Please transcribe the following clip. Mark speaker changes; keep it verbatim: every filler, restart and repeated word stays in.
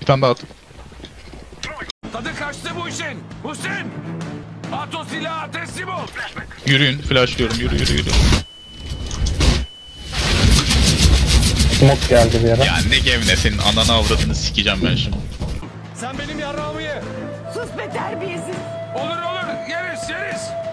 Speaker 1: Bir tane daha at.
Speaker 2: Tadı kaçtı bu işin. Hüseyin. At o silahı, teslim ol.
Speaker 1: Yürüyün, flashlıyorum, yürü yürü yürü.
Speaker 3: Smoke geldi bir yere.
Speaker 1: Ya ne gevne, senin ananı avradını sikeceğim ben şimdi.
Speaker 2: Sen benim yarrağımı ye.
Speaker 4: Sus be terbiyesiz.
Speaker 2: Olur olur, yeriz yeriz.